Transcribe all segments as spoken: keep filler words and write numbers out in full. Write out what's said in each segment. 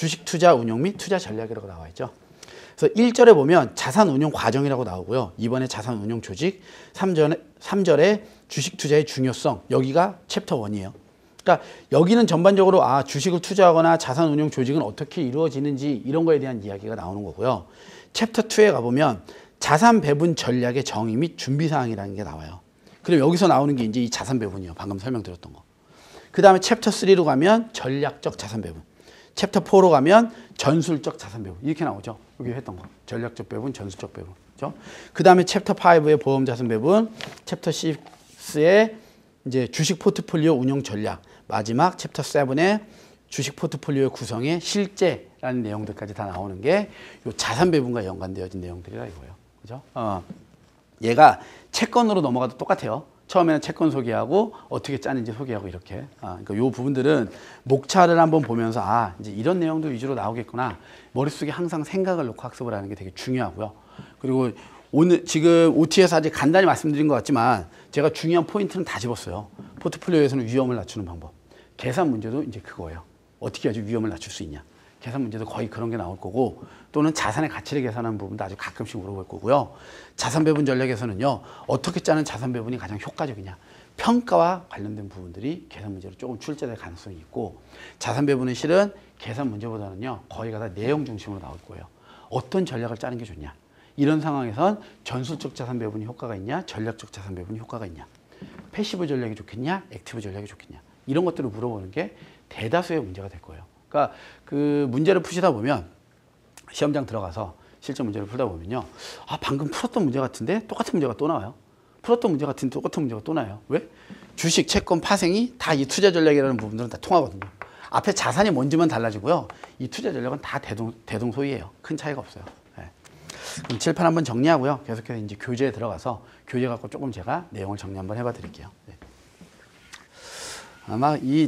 주식 투자 운용 및 투자 전략이라고 나와 있죠. 그래서 일 절에 보면 자산 운용 과정이라고 나오고요. 이 번에 자산 운용 조직, 삼 절에, 삼 절에 주식 투자의 중요성, 여기가 챕터 일이에요. 그러니까 여기는 전반적으로 아 주식을 투자하거나 자산 운용 조직은 어떻게 이루어지는지 이런 거에 대한 이야기가 나오는 거고요. 챕터 이에 가보면 자산 배분 전략의 정의 및 준비 사항이라는 게 나와요. 그럼 여기서 나오는 게 이제 이 자산 배분이에요. 방금 설명드렸던 거. 그 다음에 챕터 삼로 가면 전략적 자산 배분. 챕터 사로 가면 전술적 자산 배분. 이렇게 나오죠. 여기 했던 거. 전략적 배분, 전술적 배분. 그렇죠? 그 다음에 챕터 오의 보험 자산 배분, 챕터 육의 이제 주식 포트폴리오 운용 전략, 마지막 챕터 칠의 주식 포트폴리오 구성의 실제라는 내용들까지 다 나오는 게 이 자산 배분과 연관되어진 내용들이라 이거예요. 그죠? 어. 얘가 채권으로 넘어가도 똑같아요. 처음에는 채권 소개하고 어떻게 짜는지 소개하고 이렇게. 아, 그러니까 요 부분들은 목차를 한번 보면서 아, 이제 이런 내용도 위주로 나오겠구나. 머릿속에 항상 생각을 놓고 학습을 하는 게 되게 중요하고요. 그리고 오늘 지금 오티에서 아직 간단히 말씀드린 것 같지만 제가 중요한 포인트는 다 집었어요. 포트폴리오에서는 위험을 낮추는 방법. 계산 문제도 이제 그거예요. 어떻게 아주 위험을 낮출 수 있냐. 계산 문제도 거의 그런 게 나올 거고 또는 자산의 가치를 계산하는 부분도 아주 가끔씩 물어볼 거고요. 자산 배분 전략에서는요. 어떻게 짜는 자산 배분이 가장 효과적이냐. 평가와 관련된 부분들이 계산 문제로 조금 출제될 가능성이 있고 자산 배분은 실은 계산 문제보다는요. 거의가 다 내용 중심으로 나올 거예요. 어떤 전략을 짜는 게 좋냐. 이런 상황에선 전술적 자산 배분이 효과가 있냐. 전략적 자산 배분이 효과가 있냐. 패시브 전략이 좋겠냐. 액티브 전략이 좋겠냐. 이런 것들을 물어보는 게 대다수의 문제가 될 거예요. 그러니까 그 문제를 푸시다 보면 시험장 들어가서 실제 문제를 풀다 보면요. 아, 방금 풀었던 문제 같은데 똑같은 문제가 또 나와요. 풀었던 문제 같은데 똑같은 문제가 또 나와요. 왜? 주식, 채권, 파생이 다 이 투자 전략이라는 부분들은 다 통하거든요. 앞에 자산이 뭔지만 달라지고요. 이 투자 전략은 다 대동, 대동소이예요. 큰 차이가 없어요. 네. 그럼 칠판 한번 정리하고요. 계속해서 이제 교재에 들어가서 교재 갖고 조금 제가 내용을 정리 한번 해봐 드릴게요. 네. 아마 이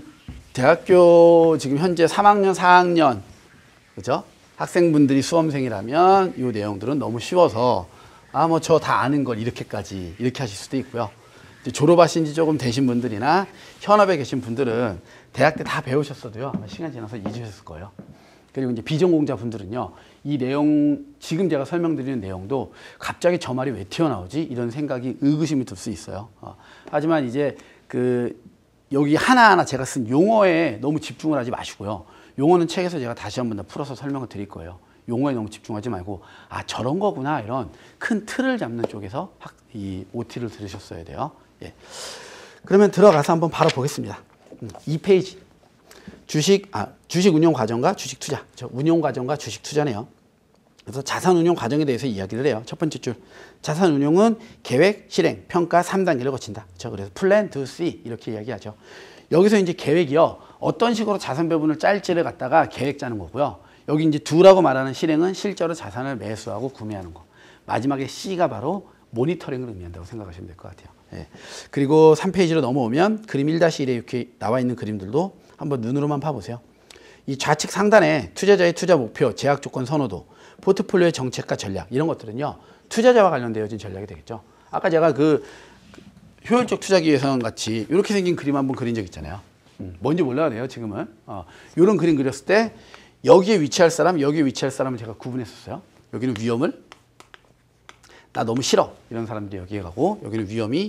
대학교 지금 현재 삼 학년, 사 학년, 그죠? 학생분들이 수험생이라면 이 내용들은 너무 쉬워서 아, 뭐 저 다 아는 걸 이렇게까지 이렇게 하실 수도 있고요. 이제 졸업하신 지 조금 되신 분들이나 현업에 계신 분들은 대학 때 다 배우셨어도요. 아마 시간 지나서 잊으셨을 거예요. 그리고 이제 비전공자 분들은요. 이 내용, 지금 제가 설명드리는 내용도 갑자기 저 말이 왜 튀어나오지? 이런 생각이 의구심이 들 수 있어요. 어. 하지만 이제 그 여기 하나하나 제가 쓴 용어에 너무 집중을 하지 마시고요. 용어는 책에서 제가 다시 한번 더 풀어서 설명을 드릴 거예요. 용어에 너무 집중하지 말고 아 저런 거구나 이런 큰 틀을 잡는 쪽에서 학, 이 오티를 들으셨어야 돼요. 예. 그러면 들어가서 한번 바로 보겠습니다. 이 페이지 주식 아 주식 운용 과정과 주식 투자. 저 운용 과정과 주식 투자네요. 그래서 자산 운용 과정에 대해서 이야기를 해요. 첫 번째 줄. 자산 운용은 계획, 실행, 평가 삼 단계를 거친다. 저 그래서 플랜, 두, 씨 이렇게 이야기하죠. 여기서 이제 계획이요. 어떤 식으로 자산 배분을 짤지를 갖다가 계획 짜는 거고요. 여기 이제 두라고 말하는 실행은 실제로 자산을 매수하고 구매하는 거. 마지막에 C가 바로 모니터링을 의미한다고 생각하시면 될 것 같아요. 예. 그리고 삼 페이지로 넘어오면 그림 일 일에 이렇게 나와 있는 그림들도 한번 눈으로만 봐보세요. 이 좌측 상단에 투자자의 투자 목표, 제약 조건 선호도, 포트폴리오의 정책과 전략 이런 것들은요. 투자자와 관련되어진 전략이 되겠죠. 아까 제가 그 효율적 투자 기회선 같이 이렇게 생긴 그림 한번 그린 적 있잖아요. 음, 뭔지 몰라야 돼요 지금은. 어, 이런 그림 그렸을 때 여기에 위치할 사람, 여기에 위치할 사람을 제가 구분했었어요. 여기는 위험을 나 너무 싫어 이런 사람들이 여기에 가고 여기는 위험이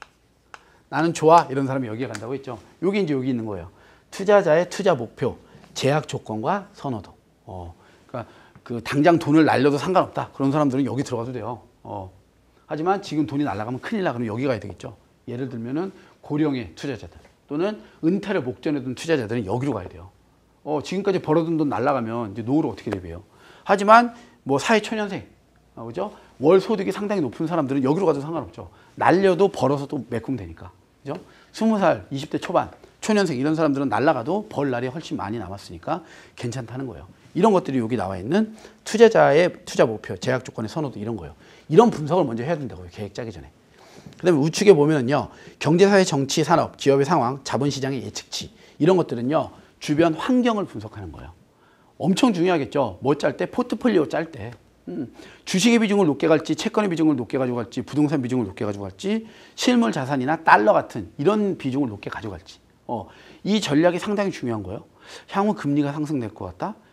나는 좋아 이런 사람이 여기에 간다고 했죠. 여기 이제 여기 있는 거예요. 투자자의 투자 목표, 제약 조건과 선호도. 어, 그러니까 그 당장 돈을 날려도 상관없다. 그런 사람들은 여기 들어가도 돼요. 어. 하지만 지금 돈이 날아가면 큰일 나. 그러면 여기 가야 되겠죠. 예를 들면은 고령의 투자자들 또는 은퇴를 목전에 둔 투자자들은 여기로 가야 돼요. 어, 지금까지 벌어둔 돈 날아가면 이제 노후로 어떻게 대비해요? 하지만 뭐 사회초년생, 어, 그죠? 월 소득이 상당히 높은 사람들은 여기로 가도 상관없죠. 날려도 벌어서 또 메꾸면 되니까. 그죠? 스무 살, 이십 대 초반, 초년생 이런 사람들은 날아가도 벌 날이 훨씬 많이 남았으니까 괜찮다는 거예요. 이런 것들이 여기 나와 있는 투자자의 투자 목표, 제약 조건의 선호도 이런 거예요. 이런 분석을 먼저 해야 된다고요. 계획 짜기 전에. 그 다음에 우측에 보면은요. 경제사회, 정치, 산업, 기업의 상황, 자본시장의 예측치 이런 것들은요. 주변 환경을 분석하는 거예요. 엄청 중요하겠죠. 뭐 짤 때? 포트폴리오 짤 때. 음, 주식의 비중을 높게 갈지, 채권의 비중을 높게 가져갈지, 부동산 비중을 높게 가져갈지, 실물 자산이나 달러 같은 이런 비중을 높게 가져갈지. 어, 이 전략이 상당히 중요한 거예요. 향후 금리가 상승될 것 같다.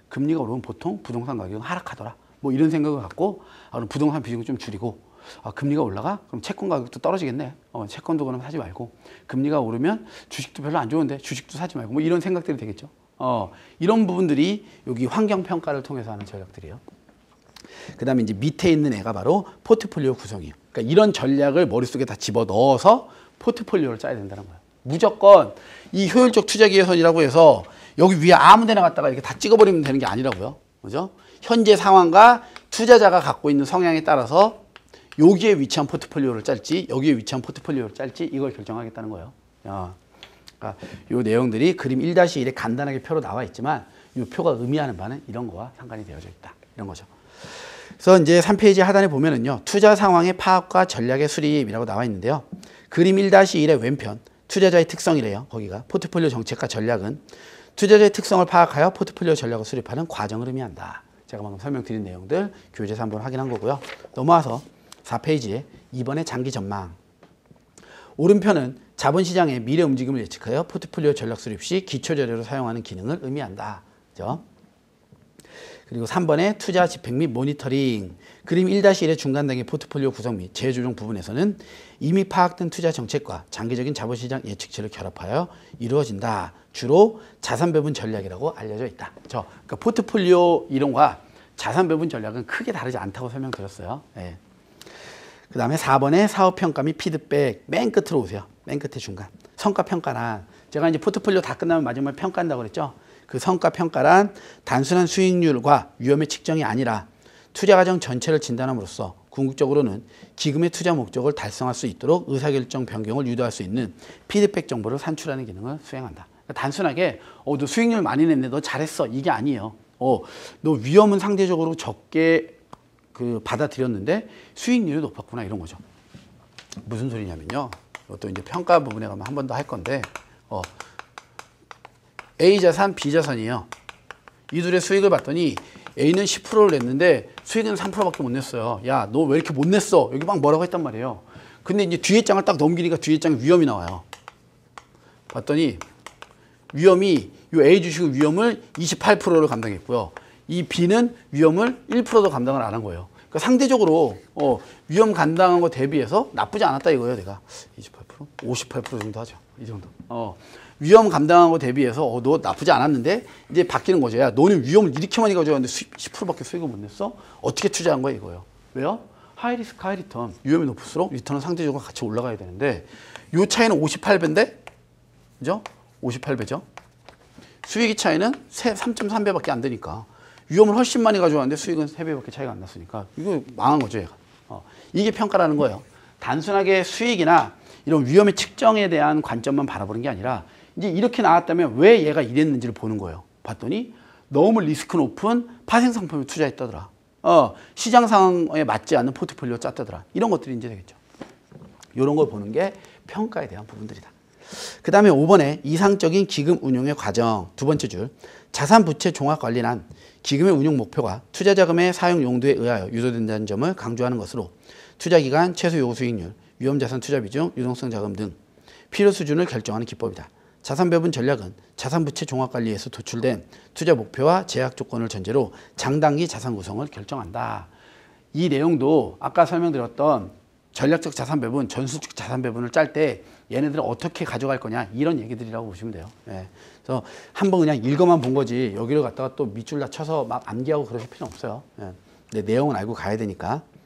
금리가 오르면 보통 부동산 가격은 하락하더라. 뭐 이런 생각을 갖고 아, 그럼 부동산 비중을 좀 줄이고 아, 금리가 올라가? 그럼 채권 가격도 떨어지겠네. 어, 채권도 그럼 사지 말고 그금리가 오르면 주식도 별로 안 좋은데 주식도 사지 말고 뭐 이런 생각들이 되겠죠. 어, 이런 부분들이 여기 환경평가를 통해서 하는 전략들이에요. 그 다음에 이제 밑에 있는 애가 바로 포트폴리오 구성이에요. 그러니까 이런 전략을 머릿속에 다 집어넣어서 포트폴리오를 짜야 된다는 거예요. 무조건 이 효율적 투자 기회선이라고 해서 여기 위에 아무 데나 갖다가 이렇게 다 찍어버리면 되는 게 아니라고요. 그죠? 현재 상황과 투자자가 갖고 있는 성향에 따라서 여기에 위치한 포트폴리오를 짤지 여기에 위치한 포트폴리오를 짤지 이걸 결정하겠다는 거예요. 야, 그러니까 이 내용들이 그림 일 다시 일에 간단하게 표로 나와 있지만 이 표가 의미하는 바는 이런 거와 상관이 되어져 있다. 이런 거죠. 그래서 이제 삼 페이지 하단에 보면은요. 투자 상황의 파악과 전략의 수립이라고 나와 있는데요. 그림 일 다시 일의 왼편 투자자의 특성이래요. 거기가 포트폴리오 정책과 전략은 투자자의 특성을 파악하여 포트폴리오 전략을 수립하는 과정을 의미한다. 제가 방금 설명드린 내용들 교재에서 한번 확인한 거고요. 넘어와서 사 페이지에 이번에 장기 전망. 오른편은 자본시장의 미래 움직임을 예측하여 포트폴리오 전략 수립 시 기초 자료로 사용하는 기능을 의미한다. 그죠? 그리고 삼 번에 투자 집행 및 모니터링. 그림 일 다시 일의 중간 단계 포트폴리오 구성 및 재조정 부분에서는 이미 파악된 투자 정책과 장기적인 자본시장 예측치를 결합하여 이루어진다. 주로 자산 배분 전략이라고 알려져 있다. 그렇죠? 그러니까 포트폴리오 이론과 자산 배분 전략은 크게 다르지 않다고 설명드렸어요. 네. 그 다음에 사 번에 사업평가 및 피드백. 맨 끝으로 오세요. 맨 끝에 중간. 성과평가란 제가 이제 포트폴리오 다 끝나면 마지막에 평가한다고 그랬죠. 그 성과평가란 단순한 수익률과 위험의 측정이 아니라 투자 과정 전체를 진단함으로써 궁극적으로는 기금의 투자 목적을 달성할 수 있도록 의사결정 변경을 유도할 수 있는 피드백 정보를 산출하는 기능을 수행한다. 그러니까 단순하게 어, 너 수익률 많이 냈네. 너 잘했어. 이게 아니에요. 어, 너 위험은 상대적으로 적게 그 받아들였는데 수익률이 높았구나. 이런 거죠. 무슨 소리냐면요. 이것도 이제 평가 부분에 가면 한 번 더 할 건데 어, A 자산, B 자산이에요. 이 둘의 수익을 봤더니 A는 십 퍼센트를 냈는데 수익은 삼 퍼센트밖에 못 냈어요. 야, 너 왜 이렇게 못 냈어? 여기 막 뭐라고 했단 말이에요. 근데 이제 뒤에 장을 딱 넘기니까 뒤에 장에 위험이 나와요. 봤더니 위험이 이 A 주식은 위험을 이십팔 퍼센트를 감당했고요. 이 B는 위험을 일 퍼센트도 감당을 안 한 거예요. 그러니까 상대적으로 어, 위험 감당한 거 대비해서 나쁘지 않았다 이거예요. 내가 이십팔 퍼센트, 오십팔 퍼센트 정도 하죠. 이 정도. 어. 위험 감당한 거 대비해서 어, 너 나쁘지 않았는데 이제 바뀌는 거죠. 야, 너는 위험을 이렇게 많이 가져왔는데 십 퍼센트밖에 수익을 못 냈어? 어떻게 투자한 거야 이거예요. 왜요? 하이 리스크 하이 리턴. 위험이 높을수록 리턴은 상대적으로 같이 올라가야 되는데 요 차이는 오십팔 배인데 그죠? 오십팔 배죠. 수익의 차이는 삼 점 삼 배밖에 안 되니까 위험을 훨씬 많이 가져왔는데 수익은 세 배밖에 차이가 안 났으니까 이거 망한 거죠. 얘가. 어, 이게 평가라는 거예요. 단순하게 수익이나 이런 위험의 측정에 대한 관점만 바라보는 게 아니라 이제 이렇게 나왔다면 왜 얘가 이랬는지를 보는 거예요. 봤더니 너무 리스크 높은 파생 상품에 투자했다더라. 어, 시장 상황에 맞지 않는 포트폴리오 짰다더라. 이런 것들이 이제 되겠죠. 이런 걸 보는 게 평가에 대한 부분들이다. 그 다음에 오 번에 이상적인 기금 운용의 과정. 두 번째 줄. 자산 부채 종합 관리란 기금의 운용 목표가 투자 자금의 사용 용도에 의하여 유도된다는 점을 강조하는 것으로 투자 기간, 최소 요구 수익률, 위험 자산 투자 비중, 유동성 자금 등 필요 수준을 결정하는 기법이다. 자산 배분 전략은 자산 부채 종합 관리에서 도출된 투자 목표와 제약 조건을 전제로 장단기 자산 구성을 결정한다. 이 내용도 아까 설명드렸던 전략적 자산 배분, 전술적 자산 배분을 짤 때 얘네들을 어떻게 가져갈 거냐 이런 얘기들이라고 보시면 돼요. 예. 그래서 한번 그냥 읽어만 본 거지 여기를 갖다가 또 밑줄 다 쳐서 막 암기하고 그러실 필요는 없어요. 예. 근데 내용은 알고 가야 되니까.